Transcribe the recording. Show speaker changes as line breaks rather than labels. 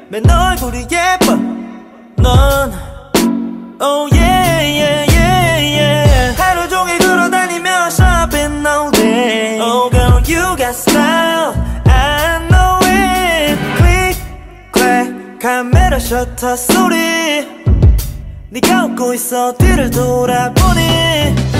맨 얼굴이 예뻐 넌 Oh yeah yeah yeah yeah 하루 종일 걸어다니며 shopping all day Oh girl you got style I know it Click clack 카메라 셔터 소리 네가 웃고 있어 뒤를 돌아보니